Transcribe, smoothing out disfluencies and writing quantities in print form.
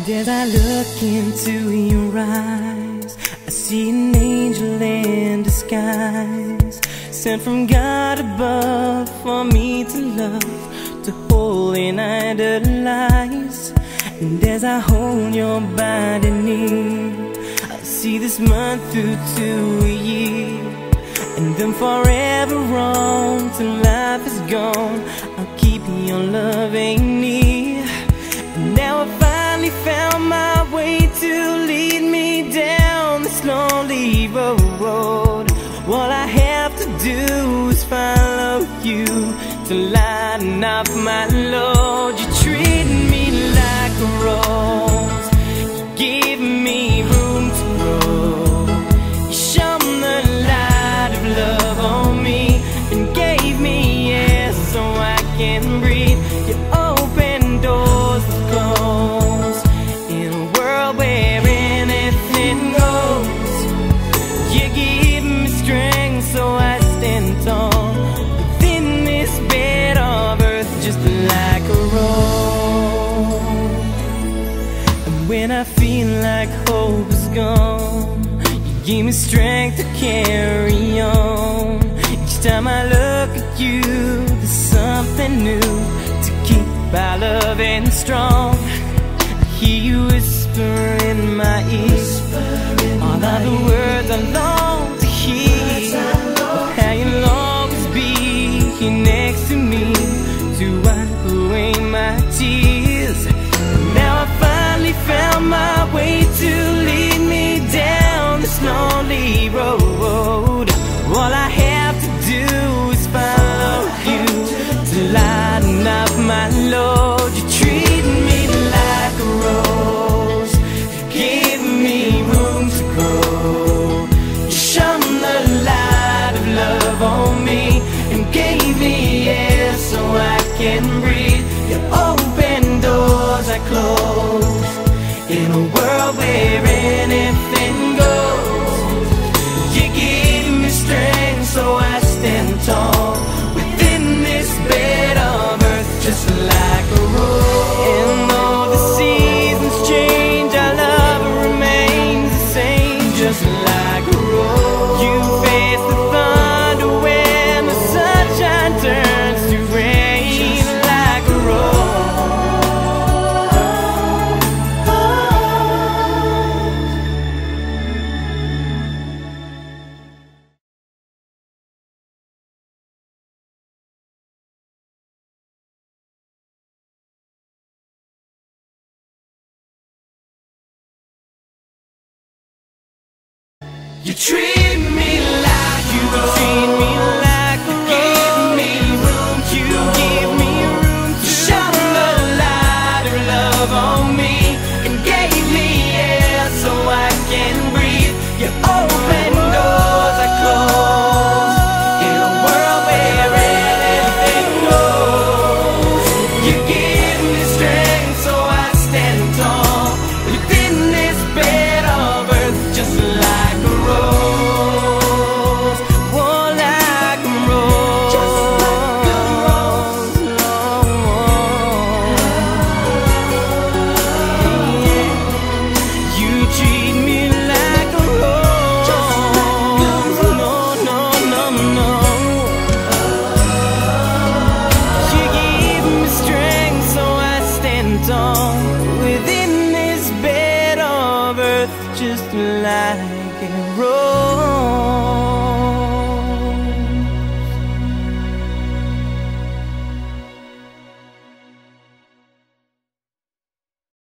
As I look into your eyes, I see an angel in disguise, sent from God above for me to love, to hold and idolize. And as I hold your body near, I see this month through to a year, and then forever on till life is gone, I'll keep your loving near. And now I finally found my way to lead me down this lonely road. All I have to do is follow you to lighten up my load. You treat me like a rose, you give me room to grow. You shone the light of love on me and gave me air so I can breathe. You open doors that close in a world where anything goes. You give me strength so I stand tall within this bed of earth, just like a rose. And when I feel like hope is gone, you give me strength to carry on. Each time I look at you, there's something new to keep our loving strong. I hear you whisper in my ear all of the words I long to hear, of how you'll always be here next to me to wipe away my tears. And now I finally found my way to lead me down this lonely road. All I have to do is follow you to lighten up my load. You treat me like a rose, you give me room to grow. You shone the light of love on me and gave me air so I can breathe. You open doors I close in a world where anything goes. You give me strength so I stand tall within this bed of earth, just like a rose. And though the seasons change, our love remains the same, just like a rose. You face the thunder when the sunshine turns to rain, like a rose. You treat me like you treat me like a rose. Give me room, you give me room to shine the light of love on me and gave me air so I can breathe. You open doors I close in a world where anything goes. You give me strength so I stand tall within this bed of earth, just like a rose. Oh, like a rose, just like a rose. You treat me like a rose, just like a rose. No, no, no, no. You give me strength so I stand tall within this bed of earth, just like